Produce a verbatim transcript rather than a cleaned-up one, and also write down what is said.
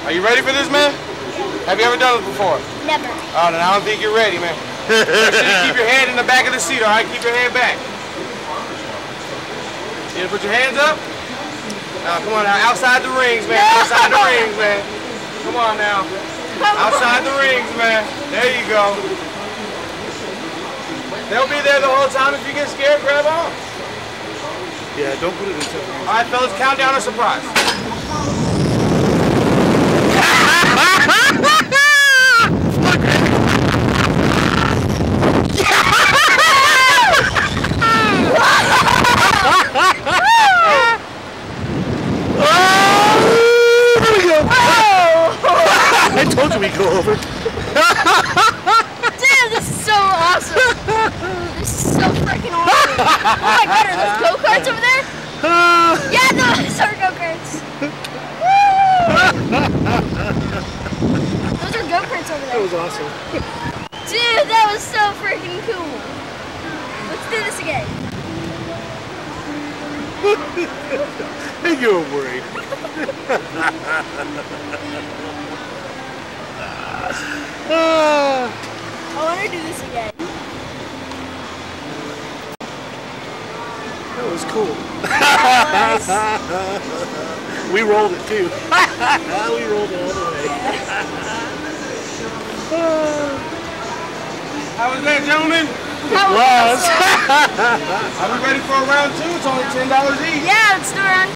Are you ready for this, man? Have you ever done this before? Never. Oh, then I don't think you're ready, man. Make sure you keep your head in the back of the seat, all right? Keep your head back. You gonna put your hands up? Now, come on now. Outside the rings, man. Outside the rings, man. Come on now. Outside the rings, man. There you go. They'll be there the whole time. If you get scared, grab on. Yeah, don't put it in something. All right, fellas, count down a surprise. I told you we'd go over. Dude, this is so awesome. This is so freaking awesome. Oh my god, are those go-karts over there? Yeah, those are go-karts. Those are go-karts over That there. was awesome. Dude, that was so freaking cool. Let's do this again. You were worried. I want to do this again. That was cool. That We rolled it too. We rolled it all the way. How was that, gentlemen? That was Was. awesome. Are we ready for a round two? It's only ten dollars each. Yeah, let's do a round